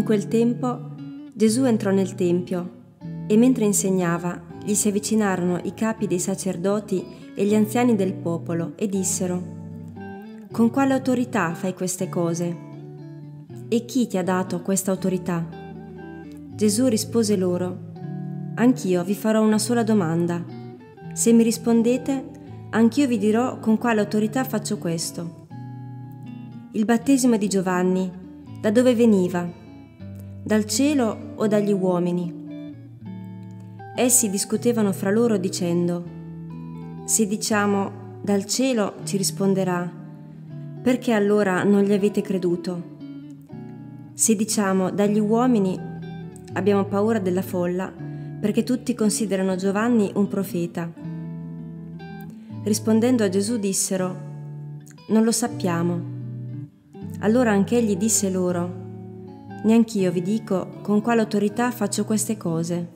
In quel tempo Gesù entrò nel Tempio e mentre insegnava gli si avvicinarono i capi dei sacerdoti e gli anziani del popolo e dissero: «Con quale autorità fai queste cose? E chi ti ha dato questa autorità?» Gesù rispose loro: «Anch'io vi farò una sola domanda. Se mi rispondete, anch'io vi dirò con quale autorità faccio questo. Il battesimo di Giovanni, da dove veniva? Dal cielo o dagli uomini?» Essi discutevano fra loro dicendo: «Se diciamo dal cielo, ci risponderà: perché allora non gli avete creduto? Se diciamo dagli uomini, abbiamo paura della folla, perché tutti considerano Giovanni un profeta». Rispondendo a Gesù dissero: «Non lo sappiamo». Allora anch'egli disse loro: «Neanch'io vi dico con quale autorità faccio queste cose».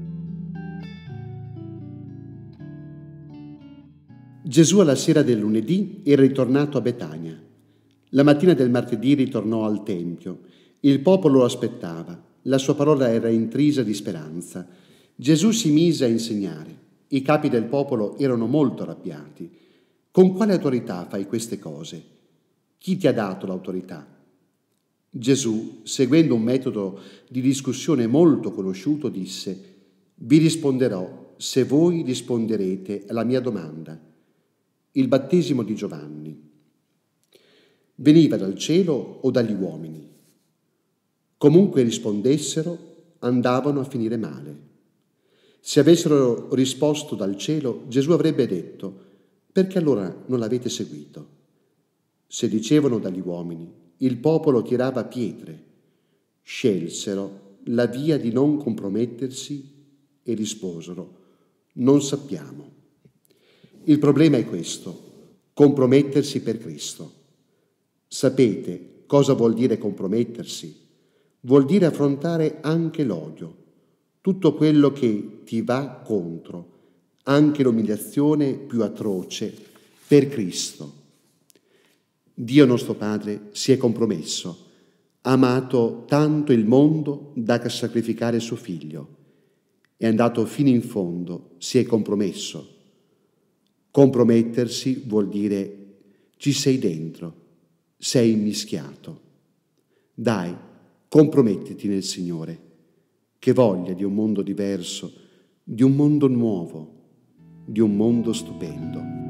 Gesù alla sera del lunedì era ritornato a Betania. La mattina del martedì ritornò al Tempio. Il popolo lo aspettava. La sua parola era intrisa di speranza. Gesù si mise a insegnare. I capi del popolo erano molto arrabbiati. «Con quale autorità fai queste cose? Chi ti ha dato l'autorità?» Gesù, seguendo un metodo di discussione molto conosciuto, disse: «Vi risponderò se voi risponderete alla mia domanda. Il battesimo di Giovanni veniva dal cielo o dagli uomini?» Comunque rispondessero, andavano a finire male. Se avessero risposto dal cielo, Gesù avrebbe detto: «Perché allora non l'avete seguito?» Se dicevano dagli uomini, il popolo tirava pietre. Scelsero la via di non compromettersi e risposero: «Non sappiamo». Il problema è questo: compromettersi per Cristo. Sapete cosa vuol dire compromettersi? Vuol dire affrontare anche l'odio, tutto quello che ti va contro, anche l'umiliazione più atroce, per Cristo. Dio nostro Padre si è compromesso, ha amato tanto il mondo da sacrificare suo Figlio. È andato fino in fondo, si è compromesso. Compromettersi vuol dire: ci sei dentro, sei immischiato. Dai, compromettiti nel Signore. Che voglia di un mondo diverso, di un mondo nuovo, di un mondo stupendo.